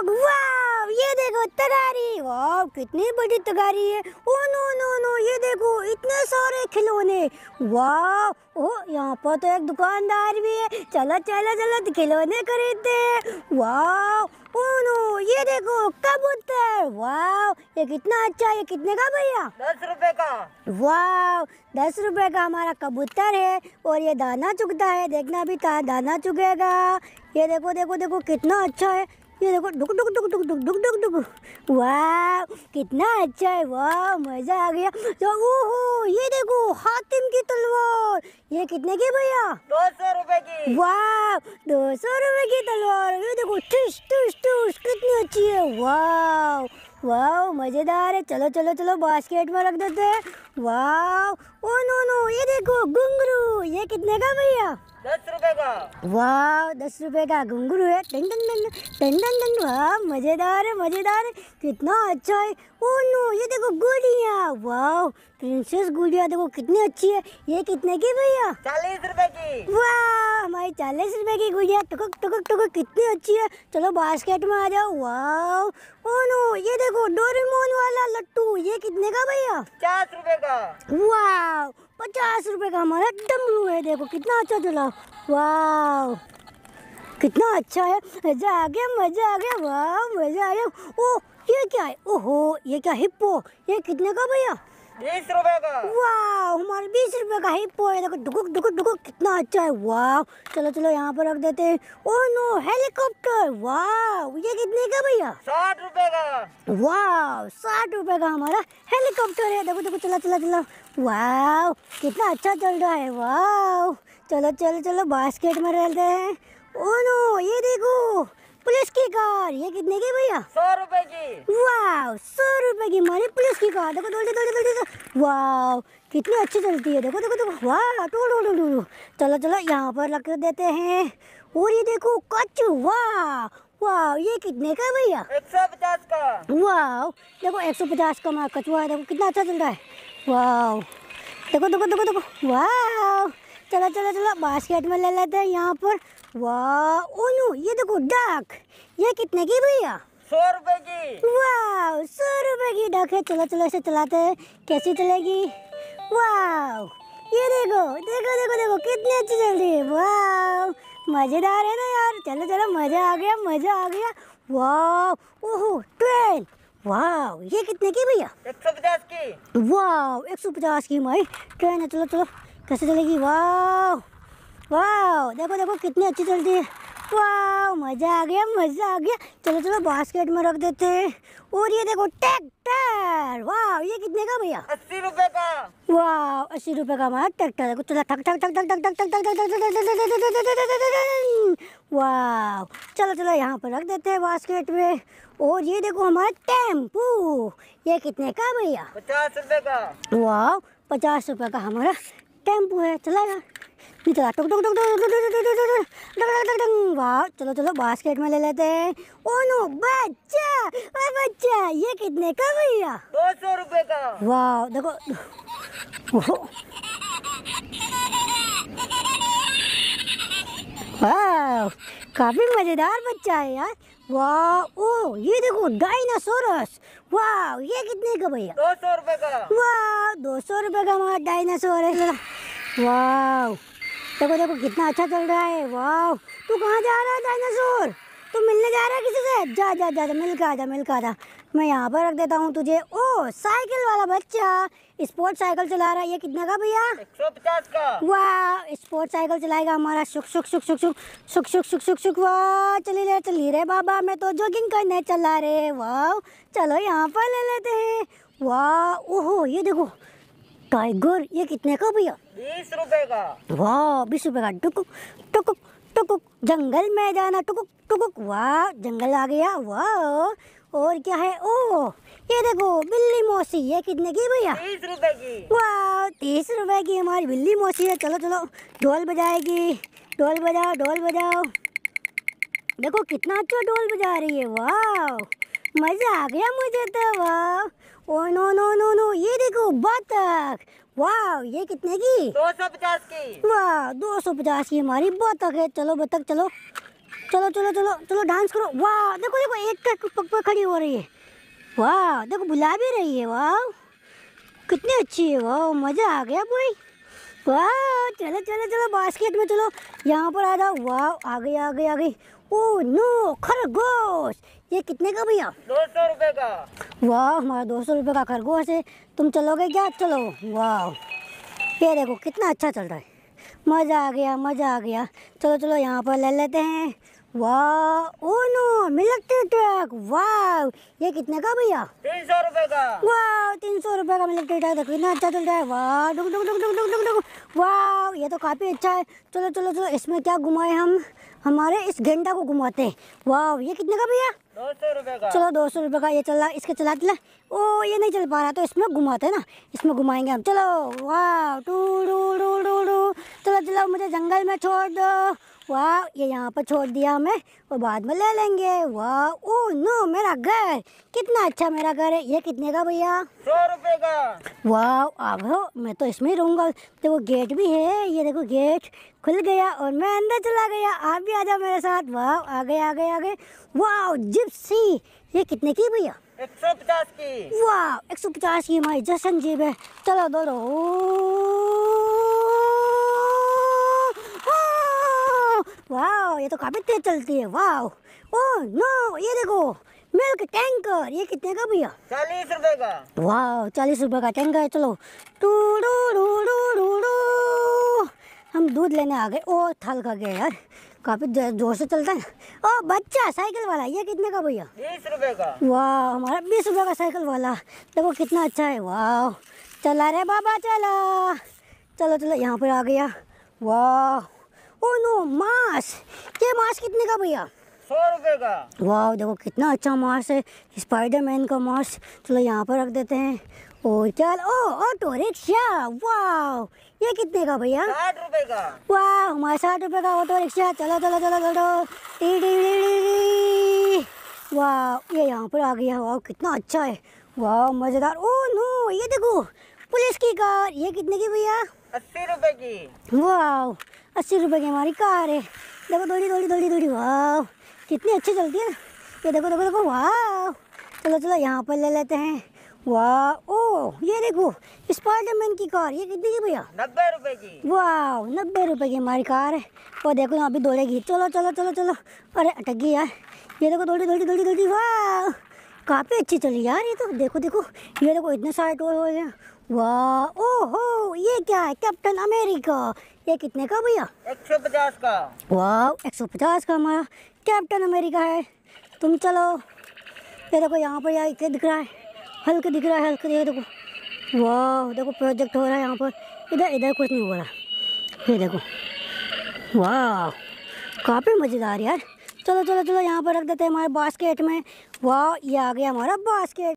वाह ये देखो तगारी, वाह कितनी बड़ी तगारी है। ओ नो नो नो, ये देखो इतने सारे खिलौने। वाह ओ यहाँ पर तो एक दुकानदार भी है। चलो चलो चलो तो खिलौने खरीदते हैं। वाह ओ नो, ये देखो कबूतर। वाह ये कितना अच्छा है। ये कितने का भैया? 10 रुपए का। वाह 10 रुपए का हमारा कबूतर है और ये दाना चुगता है। देखना भी दाना चुगेगा। ये देखो देखो देखो कितना अच्छा है। ये देखो डुक डुक डुक डुक डुक डुक डुक डुक। वाह कितना अच्छा है। वाह मजा आ गया। तो ओहो ये देखो हातिम की तलवार। ये कितने की भैया? 200 रुपए की। वाह 200 रुपए की तलवार। ये देखो टुश टुश टुश कितनी अच्छी है। वाह वाह मजेदार है। चलो चलो चलो बास्केट में रख देते हैं। वाह ओ नो नो, ये देखो घुंघरू। ये कितने का भैया? 10 रुपए का। वाह 10 रुपए का घुंघरू है। टन टन टन टन टन टन। वाह मजेदार है मजेदार है। कितना अच्छा है। ओ नो ये देखो गुड़िया। वाह प्रिंसेस गुड़िया देखो कितनी अच्छी है। ये कितने की भैया? 40 रुपए की। वाह हमारी 40 रुपए की गुड़िया टुकुक टुकुक टुकुक कितनी अच्छी है। चलो बास्केट में आ जाओ। वाह ओ नो ये देखो डोरेमोन वाला लट्टू। ये कितने का भैया? 50 रुपए का। वाह 50 रुपए का हमारा डमरू है। देखो कितना अच्छा चला। वाह कितना अच्छा है। मजा आ गया मजा आ गया। वाह मजा आ गया। ओ ये क्या है? ओहो ये क्या हिप्पो। ये कितने का भैया? 20 रुपए का। वाह हमारे 20 रुपए का हिप्पो है। देखो डुकुक डुकुक डुकुक कितना अच्छा है। वाह चलो चलो यहाँ पर रख देते हैं। Oh no helicopter. वाह ये कितने का भैया? 60 रुपए का। वाह 60 रुपए का हमारा हेलीकॉप्टर है। देखो देखो चला चला चला। वाह कितना अच्छा चल रहा है। वाह चलो चलो चलो बास्केट में रहते हैं। ओ नो ये देखो पुलिस की कार। ये कितने की भैया? 100 रुपए की। वाह 100 रुपए की हमारी पुलिस की कार। देखो दौड़े दौड़े दौड़े। वाह कितनी अच्छी चलती है। देखो देखो देखो। वाह टू चलो चलो यहाँ पर रख देते हैं। और ये देखो कच्चू। वाह वाह ये कितने का भैया? 150 का। वाह देखो 150 का हमारा कछुआ है। देखो कितना अच्छा चल रहा है। वाह देखो देखो देखो देखो। वाह चलो चलो चलो बास्केट में ले लेते हैं यहाँ पर। वाह ओ नो ये देखो डक। ये कितने की भैया? 100 रुपए की। वाह 100 रुपए की डक है। चलो चलो इसे चलाते हैं। कैसी चलेगी? वाह ये देखो देखो देखो देखो कितनी अच्छी चल रही है। वाह मजेदार है ना यार। चलो चलो मजा आ गया मजा आ गया। वाह ओहो ट्रेन। वाह ये कितने की भैया? 150 की। वाह 150 की हमारी ट्रेन है। चलो चलो कैसे चलेगी? वाह वाह देखो देखो कितनी अच्छी चलती है। वाह मजा आ गया मजा आ गया। चलो चलो बास्केट में रख देते हैं। और ये देखो ट्रैक्टर। वाह ये कितने का भैया? 80 रुपए का। वाह 80 रुपए का हमारा ट्रैक्टर है। चलो ठक ठक ठक ठक ठक ठक ठक ठक। वाह चलो चलो यहाँ पर रख देते हैं बास्केट में। और ये देखो हमारा टेम्पू। ये कितने का भैया? 50 रुपए का। वाह 50 रुपए का हमारा टेम्पू है। चला यार चला टुक टुक टुक टुक। वाह चलो चलो बास्केट में ले लेते हैं। ओ नो बच्चा बच्चा। ये कितने का भैया? 200 रुपए का। वाह देखो वाह काफी मजेदार बच्चा है यार। वाह ओ ये देखो डायनासोरस। वाह ये कितने का भैया? 200 रुपए का। वाह 200 रुपए का हमारा डायनासोर है। वाह देखो देखो कितना अच्छा चल रहा है। वाह तू कहाँ जा रहा है डायनासोर? तू मिलने जा रहा है किसी से? जा जा जा मिल के आ जा। मैं यहाँ पर रख देता हूँ तुझे। ओ साइकिल वाला बच्चा स्पोर्ट साइकिल चला रहा है। ये कितने का भैया? 150 का। वाह स्पोर्ट साइकिल चलाएगा हमारा। शुक शुक शुक शुक शुक शुक शुक शुक शुक शुक। वाह चली रे बाबा मैं तो जॉगिंग करने चला रे। वाह चलो यहाँ पर ले लेते हैं। वाह ओहो ये देखो टाइगर। ये कितने का भैया? 20 रुपए का। वाह 20 रुपए का। टुकुक टुकुक टुकुक जंगल में जाना टुकुक टुकुक। वाह जंगल आ गया। वाह और क्या है? ओ ये देखो बिल्ली मौसी। ये कितने की भैया? 30 रुपए की। वाह 30 रुपए की हमारी बिल्ली मौसी है। चलो चलो ढोल बजाएगी। ढोल बजाओ ढोल बजाओ। देखो कितना अच्छा ढोल बजा रही है। वाह मजा आ गया मुझे तो। वाह oh no no no no ये देखो बतख। वाह ये कितने की? 250 की। वाह 250 की हमारी बतख है। चलो बतख चलो चलो चलो चलो चलो डांस करो। वाह देखो देखो एक का पग पर खड़ी हो रही है। वाह देखो बुला भी रही है। वाह कितनी अच्छी है। वाह मज़ा आ गया भाई। वाह चलो चलो चलो बास्केट में चलो। यहाँ पर आ जाओ। वाह आ गई आ गई आ गई। ओह नो खरगोश। ये कितने का भैया? 200 रुपए का। वाह हमारा 200 रुपये का खरगोश है। तुम चलोगे क्या? चलो। वाह ये देखो कितना अच्छा चल रहा है। मज़ा आ गया मज़ा आ गया। चलो चलो यहाँ पर ले लेते हैं। वाह ओ नो मिलिट्री ट्रक। वाह ये कितने का भैया? 300 रुपए का। वाह 300 रुपये का मिलिट्री ट्रक। देखो कितना अच्छा चल रहा है। वाह डुक डुक डुक डुक डुक डुक डुक। वाह ये तो काफ़ी अच्छा है। चलो चलो चलो इसमें क्या घुमाए हम? हमारे इस गेंडा को घुमाते हैं। वाह ये कितने का भैया? 200 रुपए का। चलो 200 रुपये का ये चल रहा। इसके चलाते ला। ओ ये नहीं चल पा रहा तो इसमें घुमाते हैं ना। इसमें घुमाएंगे हम। चलो वाह टू डू डू डू डू। चलो चलो मुझे जंगल में छोड़ दो। वाह ये यहाँ पर छोड़ दिया हमें और बाद में ले लेंगे। वाह ओ नो मेरा घर कितना अच्छा मेरा घर है। ये कितने का भैया? 100 रुपए का। वाह आ गो मैं तो इसमें ही रहूँगा। देखो गेट भी है। ये देखो गेट खुल गया और मैं अंदर चला गया। आप भी आ जाओ मेरे साथ। वाह आ गए आ गए आ गए। वाह जिप्सी। ये कितने की भैया? 150 की। वाह 150 की हमारी जशन जीप है। चलो दौड़ो। वाह ये तो काफी तेज चलती है। वाह ओह नो ये देखो मिल्क टैंकर। ये कितने का भैया? 40 रुपए का। वाह 40 रुपये का टैंकर है। चलो टू डू डू डू डू डू। हम दूध लेने आ गए। ओ थल खा गया यार। काफी जोर से चलता है। ओ बच्चा साइकिल वाला। ये कितने का भैया? 20 रुपए का। वाह हमारा 20 रुपये का साइकिल वाला। देखो कितना अच्छा है। वाह चला रे बाबा चला। चलो चलो यहाँ पर आ गया। वाह ओ नो मांस। ये मांस कितने का भैया? 100 रुपए का। वाह देखो कितना अच्छा मांस है। स्पाइडरमैन का मांस। चलो यहाँ पर रख देते हैं। और चल ओ ऑटो रिक्शा। वाह ये कितने का भैया? 60 रुपए का। वाह हमारे 60 रुपये का ऑटो रिक्शा। चलो चलो चलो चलो टी टी टी टी। वाह ये यहाँ पर आ गया। वाह कितना अच्छा है। वाह मज़ेदार। ओ नो ये देखो पुलिस की कार। ये कितने की भैया? 80 रुपए की। वाह 80 रुपये की हमारी कार है। देखो दौड़ी दौड़ी दौड़ी दौड़ी। वाह कितनी अच्छी चलती है। ये देखो देखो देखो। वाह चलो चलो यहाँ पर ले लेते हैं। वाह ओ ये देखो स्पाइडरमैन की कार। ये कितनी की भैया? 90 रुपए की। वाह 90 रुपये की हमारी कार है। और देखो ना अभी दौड़ेगी। चलो चलो चलो चलो। अरे अटक गई यार। ये देखो दौड़ी दौड़ी दौड़ी दौड़ी। वाह काफ़ी अच्छी चली यार ये तो। देखो देखो ये देखो इतने सारे टोल हो गए। वाह ओहो ये क्या है? Captain America. ये कितने का भैया? 150 का। वाह 150 का हमारा कैप्टन अमेरिका है। तुम चलो। ये देखो यहाँ पर यार क्या दिख रहा है? हल्क दिख रहा है हल्क। ये देखो वाह देखो प्रोजेक्ट हो रहा है यहाँ पर। इधर इधर कुछ नहीं हो रहा। ये देखो वाह काफ़ी मज़ेदार यार। चलो चलो चलो यहाँ पर रख देते हैं हमारे बास्केट में। वाह ये आ गया हमारा बास्केट।